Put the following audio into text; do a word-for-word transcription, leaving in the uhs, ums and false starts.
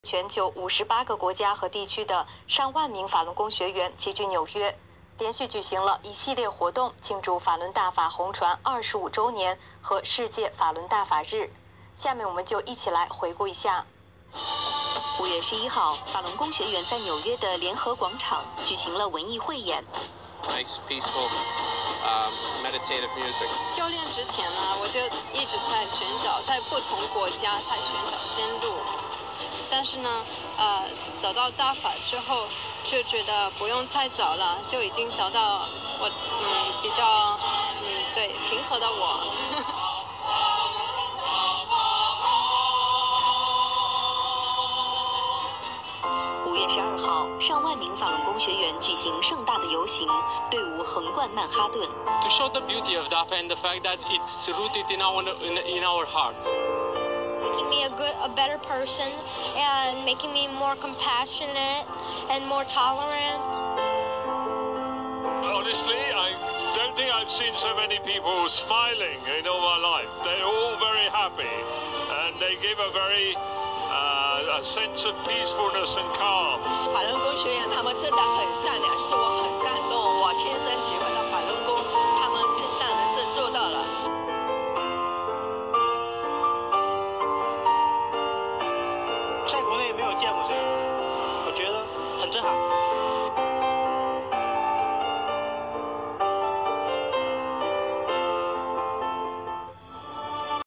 全球五十八个国家和地区的上万名法轮功学员齐聚纽约，连续举行了一系列活动，庆祝法轮大法红传二十五周年和世界法轮大法日。下面我们就一起来回顾一下。 五月十一号，法轮功学员在纽约的联合广场举行了文艺汇演。 Nice, peaceful, um, meditative music. 修炼之前呢，我就一直在寻找，在不同国家在寻找仙路。但是呢，呃，找到大法之后，就觉得不用再找了，就已经找到我嗯比较嗯对平和的我。 五月十二号，上万名法轮功学员举行盛大的游行，队伍横贯曼哈顿。 To show the beauty of Dafa and the fact that it's rooted in our in, in our heart. Making me a good, a better person, and making me more compassionate and more tolerant. Honestly, I don't think I've seen so many people smiling in all my life. They're all very happy, and they give a very uh, a sense of peacefulness and calm. 法轮功学员他们真的很善良，是我很感动。